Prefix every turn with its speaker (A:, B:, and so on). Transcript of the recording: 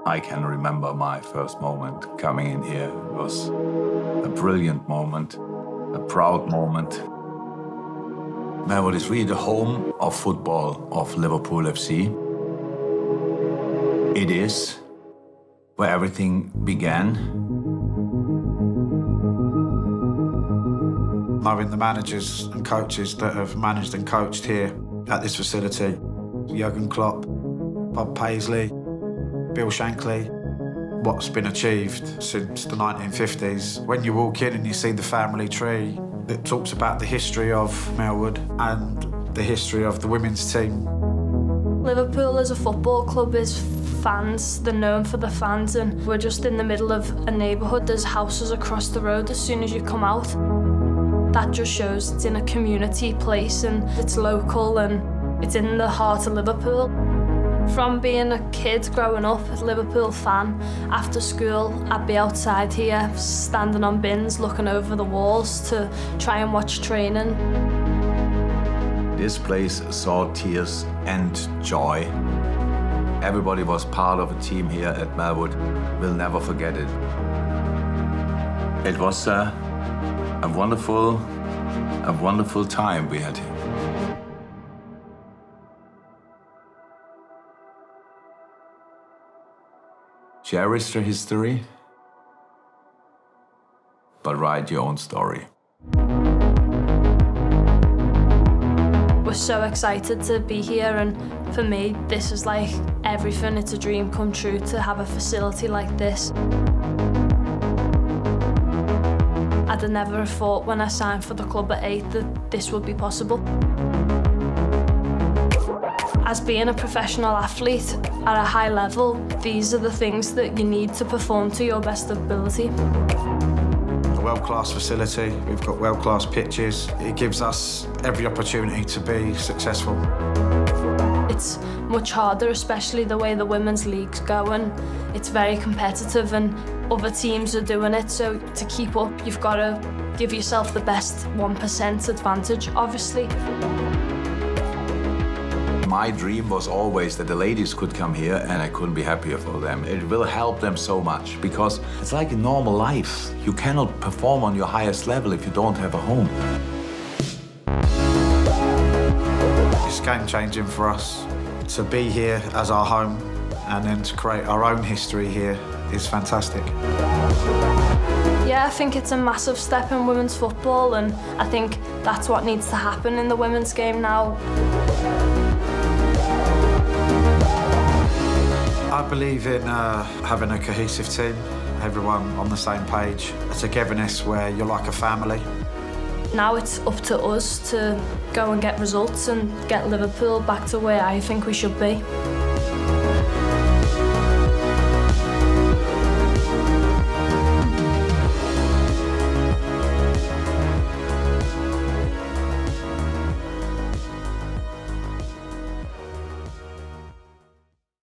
A: I can remember my first moment coming in here. It was a brilliant moment, a proud moment. Melwood is really the home of football of Liverpool FC. It is where everything began.
B: Knowing the managers and coaches that have managed and coached here at this facility, Jürgen Klopp, Bob Paisley, Bill Shankly, what's been achieved since the 1950s. When you walk in and you see the family tree, it talks about the history of Melwood and the history of the women's team.
C: Liverpool as a football club is fans. They're known for the fans, and we're just in the middle of a neighbourhood. There's houses across the road as soon as you come out. That just shows it's in a community place and it's local and it's in the heart of Liverpool. From being a kid growing up as a Liverpool fan, after school I'd be outside here standing on bins looking over the walls to try and watch training.
A: This place saw tears and joy. Everybody was part of a team here at Melwood. We'll never forget it. It was a wonderful time we had here. Cherish the history, but write your own story.
C: We're so excited to be here, and for me, this is like everything. It's a dream come true to have a facility like this. I'd never have thought when I signed for the club at 8 that this would be possible. As being a professional athlete at a high level, these are the things that you need to perform to your best ability.
B: A world-class facility, we've got world-class pitches. It gives us every opportunity to be successful.
C: It's much harder, especially the way the women's league's going. It's very competitive and other teams are doing it, so to keep up, you've got to give yourself the best 1% advantage, obviously.
A: My dream was always that the ladies could come here, and I couldn't be happier for them. It will help them so much because it's like in normal life. You cannot perform on your highest level if you don't have a home.
B: It's game-changing for us. To be here as our home and then to create our own history here is fantastic.
C: Yeah, I think it's a massive step in women's football, and I think that's what needs to happen in the women's game now.
B: I believe in having a cohesive team, everyone on the same page, a togetherness where you're like a family.
C: Now it's up to us to go and get results and get Liverpool back to where I think we should be.